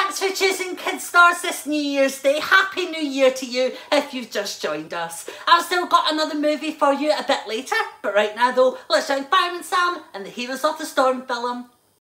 Thanks for choosing Kid Stars this New Year's Day. Happy New Year to you if you've just joined us. I've still got another movie for you a bit later, but right now though, let's join Fireman Sam and the Heroes of the Storm film.